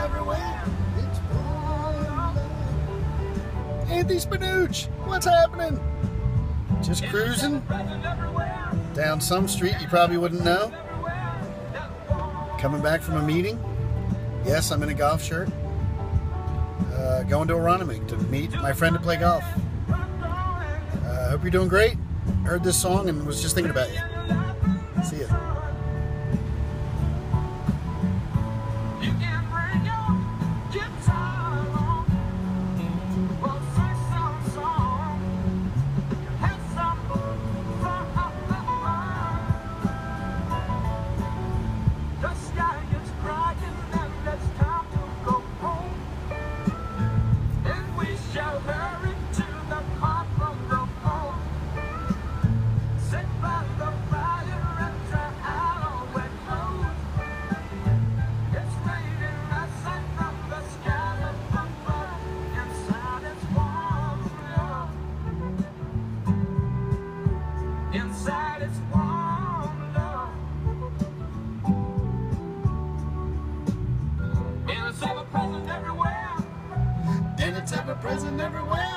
everywhere. It's warm love. Anthony Spinooch, what's happening? Just cruising down some street you probably wouldn't know. Coming back from a meeting. Yes, I'm in a golf shirt. Going to Aronimink to meet my friend to play golf. Hope you're doing great. Heard this song and was just thinking about you. See ya. Inside it's warm love, and it's ever present everywhere. And it's ever present everywhere.